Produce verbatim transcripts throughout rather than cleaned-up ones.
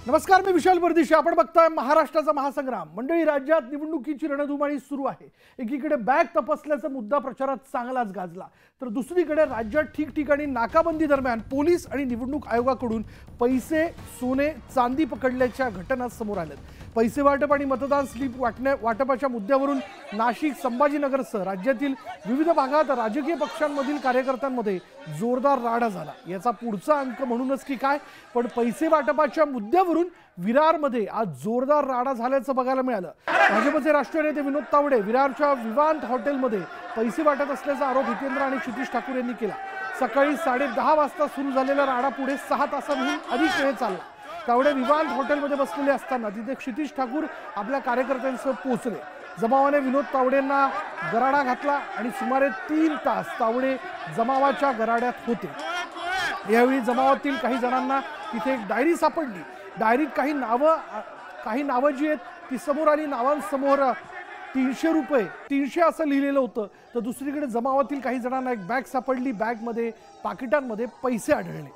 नमस्कार, मी विशाल परदेशी. आपण बघताय महाराष्ट्राचा महासंग्राम. मंडळी, राज्यात निवडणुकीची रणधुमाळी सुरू आहे. एकीकडे बॅग तपासल्याचा मुद्दा प्रचारात चांगलाच गाजला, तर दुसरीकडे राज्यात ठिकठिकाणी नाकाबंदी दरम्यान पोलीस आणि निवडणूक आयोगाकडून पैसे, सोने, चांदी पकडल्याच्या घटना समोर आल्यात. पैसे वाटप आणि मतदान स्लिप वाटण्या वाटपाच्या मुद्द्यावरून नाशिक, संभाजीनगरसह राज्यातील विविध भागात राजकीय पक्षांमधील कार्यकर्त्यांमध्ये जोरदार राडा झाला. याचा पुढचा अंक म्हणूनच की काय, पण पैसे वाटपाच्या मुद्द्यावरून विरारमध्ये आज जोरदार राडा झाल्याचं बघायला मिळालं. भाजपचे राष्ट्रीय नेते विनोद तावडे विरारच्या विवांत हॉटेलमध्ये पैसे वाटत असल्याचा आरोप हितेंद्र आणि क्षितिज ठाकूर यांनी केला. सकाळी साडे दहा वाजता सुरू झालेला राडा पुढे सहा तासांहून अधिक वेळ चालला. तावडे विवांत हॉटेलमध्ये बसलेले असताना तिथे क्षितिज ठाकूर आपल्या कार्यकर्त्यांसह पोहोचले. जमावाने विनोद तावडेंना गराडा घातला आणि सुमारे तीन तास तावडे जमावाच्या गराड्यात होते. यावेळी जमावातील काही जणांना तिथे एक डायरी सापडली. डायरीत काही नावं काही नावं जी आहेत ती समोर आली. नावांसमोर तीनशे रुपये तीनशे असं लिहिलेलं होतं. तर दुसरीकडे जमावातील काही जणांना एक बॅग सापडली. बॅगमध्ये पाकिटांमध्ये पैसे आढळले.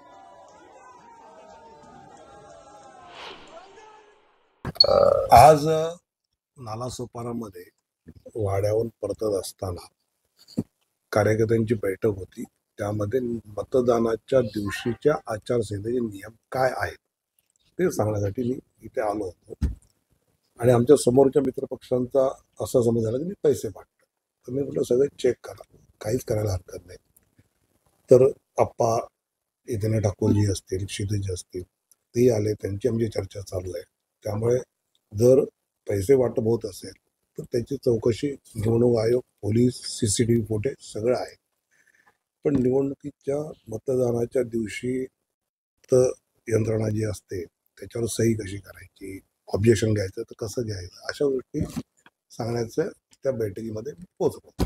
आज नालासोपारामध्ये वाड्यावरून परतत असताना कार्यकर्त्यांची बैठक होती. त्यामध्ये मतदानाच्या दिवशीच्या आचारसंहितेचे नियम काय आहेत ते सांगण्यासाठी मी इथे आलो होतो. आणि आमच्या समोरच्या मित्रपक्षांचा असा समज झाला की मी पैसे वाटतो. तर मी म्हटलं सगळे चेक करा, काहीच करायला हरकत नाही. तर आप्पा हितेंद्र ठाकूरजी असतील, क्षितिज असतील, ते आले. त्यांची आमची चर्चा चालू आहे. त्यामुळे जर पैसे वाटप होत असेल तर त्याची चौकशी निवडणूक आयोग, police, C C T V footage सगळं आहे. पण निवडणुकीच्या मतदानाच्या दिवशी तर यंत्रणा जी असते त्याच्यावर सही कशी करायची, ऑब्जेक्शन घ्यायचं तर कसं घ्यायचं, अशा गोष्टी सांगण्याचं त्या बैठकीमध्ये पोहोचलो.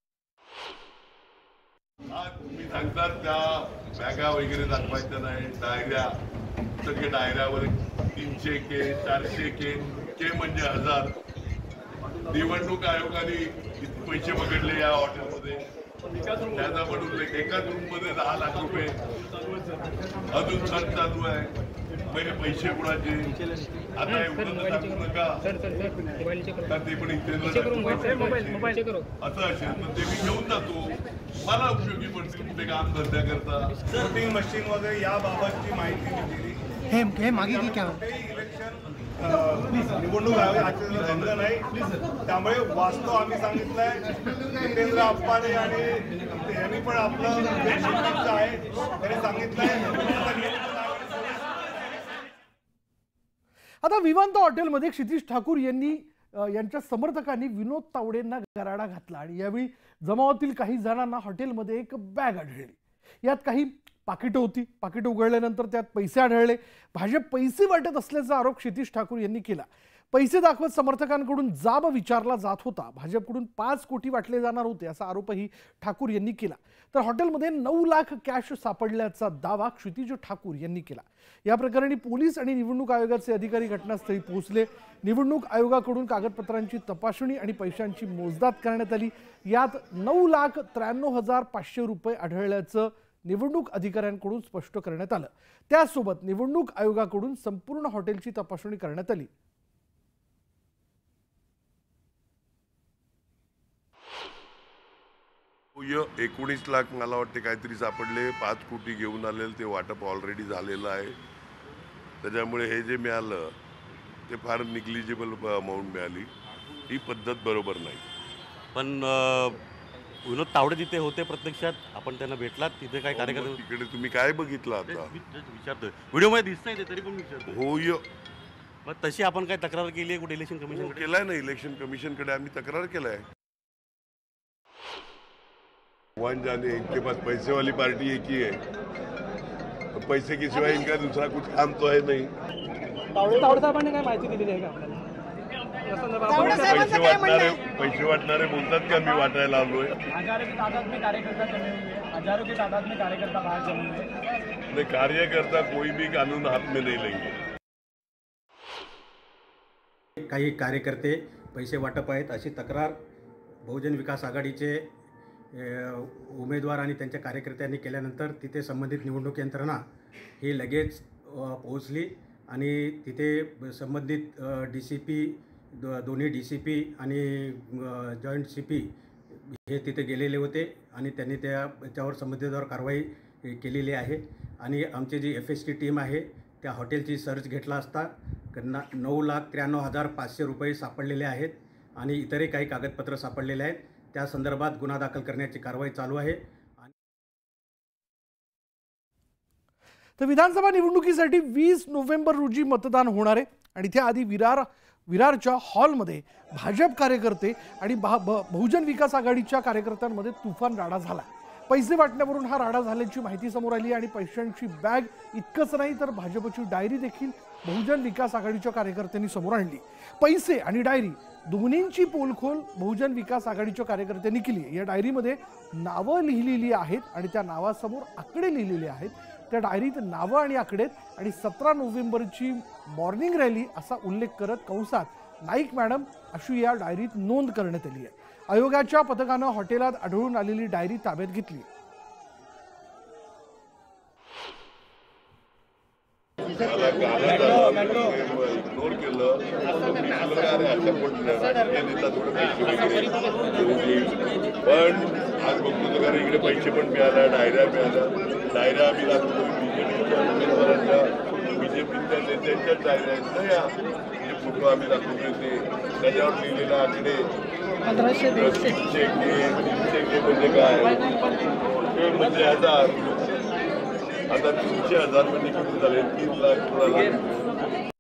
तुम्ही सांगतात त्या बॅगा वगैरे दाखवायच्या नाही, डायऱ्या, सगळे डायऱ्यावर तीनशे के, चारशे के, के म्हणजे हजार. निवडणूक आयोगाने किती पैसे पकडले या हॉटेलमध्ये त्याचा म्हणून एकाच रूम मध्ये दहा लाख रुपये अजून सर्च चालू आहे. पहिले पैसे कुणाचे आता एवढं सांगू नका, ते पण असं असेल तर ते मी घेऊन जातो, मला उपयोगी पडतील कुठे काम धंद्या करता. वोटिंग मशीन वगैरे याबाबतची माहिती दिली. हे हे मागितली क्या इलेक्शन निवडणूक आयोग आचारसंहिता भंग नाही. त्यामुळे वास्तव आम्ही सांगितलंय. हितेंद्र आप्पाने आणि यांनी पण आपलं आहे त्यांनी सांगितलंय. आता विवांत हॉटेलमध्ये क्षितिज ठाकूर यांनी यांच्या समर्थकांनी विनोद तावडेंना गराडा घातला आणि यावेळी जमावातील काही जणांना हॉटेलमध्ये एक बॅग आढळली. यात काही पाकिटं होती. पाकिटं उघडल्यानंतर त्यात पैसे आढळले. भाजप पैसे वाटत असल्याचा आरोप क्षितिज ठाकूर यांनी केला. पैसे दाखवत समर्थकांकडून जाब विचारला जात होता. भाजपकडून पाच कोटी वाटले जाणार होते असा आरोपही ठाकूर यांनी केला. तर हॉटेलमध्ये नऊ लाख कॅश सापडल्याचा दावा क्षितिज ठाकूर यांनी केला. या प्रकरणी पोलीस आणि निवडणूक आयोगाचे अधिकारी घटनास्थळी पोहोचले. निवडणूक आयोगाकडून कागदपत्रांची तपासणी आणि पैशांची मोजदाद करण्यात आली. यात नऊ लाख त्र्याण्णव हजार पाचशे रुपये आढळल्याचं निवडणूक अधिकाऱ्यांकडून स्पष्ट करण्यात आलं. त्यासोबत निवडणूक आयोगाकडून संपूर्ण हॉटेलची तपासणी करण्यात आली. एकोणीस लाख मला वाटते काहीतरी सापडले. पाच कोटी घेऊन आलेलं ते वाटप ऑलरेडी झालेलं आहे. त्याच्यामुळे हे जे मिळालं ते फार निग्लिजिबल अमाऊंट मिळाली. ही पद्धत बरोबर नाही. पण विनोद तावडे तिथे होते प्रत्यक्षात, आपण त्यांना भेटलात तिथे काय कार्यक्रम तिकडे तुम्ही काय बघितलं आता विचारतोय. व्हिडिओमध्ये दिसत नाही तरी पण विचारतो. होय, मग तशी आपण काय तक्रार केली आहे कुठे इलेक्शन कमिशन केलाय ना? इलेक्शन कमिशनकडे आम्ही तक्रार केलाय. वन जाने इनके पास पैसे वाली पार्टी एक ही है. पैसे के सिवाय इनका दूसरा कुछ काम तो है नहीं. तावडे साहेबांनी काय माहिती दिलेली आहे का आपल्याला? पैसे वाटणारे पैसे वाटणारे बोलतात की आम्ही वाटायला आलोय. हजारों की तादाद में कार्यकर्ता जमे हुए हैं. हजारों की तादाद में कार्यकर्ता बाहर जमे हुए हैं. नहीं, कार्यकर्ता कोई भी कानून हाथ में नहीं लेंगे. काही कार्यकर्ते पैसे वाटप आहेत अशी तक्रार बहुजन विकास आघाडीचे उमेदवार आणि त्यांच्या कार्यकर्त्यांनी केल्यानंतर तिथे संबंधित निवडणूक यंत्रणा ही लगेच पोहोचली आणि तिथे संबंधित डी सी पी दो दोन्ही डी सी पी आणि जॉईंट सी पी हे तिथे गेलेले होते आणि त्यांनी त्या त्याच्यावर संबंधितावर कारवाई केलेली आहे. आणि आमची जी एफ एस टी टीम आहे त्या हॉटेलची सर्च घेतला असता त्यांना नऊ लाख त्र्याण्णव हजार पाचशे रुपये सापडलेले आहेत आणि इतरही काही कागदपत्र सापडलेले आहेत. त्या संदर्भात गुन्हा दाखल करण्याची कारवाई चालू आहे. तर विधानसभा निवडणुकीसाठी वीस नोव्हेंबर रोजी मतदान होणार आहे आणि त्याआधी विरार विरारच्या हॉलमध्ये भाजप कार्यकर्ते आणि बहुजन विकास आघाडीच्या कार्यकर्त्यांमध्ये तुफान राडा झाला. पैसे वाटण्यावरून हा राडा झाल्याची माहिती समोर आली आणि पैशांची बॅग इतकंच नाही तर भाजपची डायरी देखील बहुजन विकास आघाडीच्या कार्यकर्त्यांनी समोर आणली. पैसे आणि डायरी दोन्हींची पोलखोल बहुजन विकास आघाडीच्या कार्यकर्त्यांनी केली. या डायरीमध्ये नावं लिहिलेली आहेत आणि त्या नावासमोर आकडे लिहिलेले आहेत. त्या डायरीत नावं आणि आकडेत आणि सतरा नोव्हेंबरची मॉर्निंग रॅली असा उल्लेख करत कंसात नाईक मॅडम अशी या डायरीत नोंद करण्यात आली आहे. आयोगाच्या पथकानं हॉटेलात आढळून आलेली डायरी ताब्यात घेतली. इग्नोर केलं पण आज बघतो तर इकडे पैसे पण मिळाल्या, डायऱ्या मिळाल्या. डायऱ्या आम्ही लागतो बीजेपीच्या उमेदवारांच्या बीजेपीच्या नेत्यांच्या डायऱ्या आहेत ना या, जे फोटो आम्ही दाखवतो ते त्याच्यावर लिहिलेले आकडे तीनशे के तीनशे के म्हणजे काय ते म्हणजे हजार आता तीनशे हजार म्हणजे किती झाले तीन लाख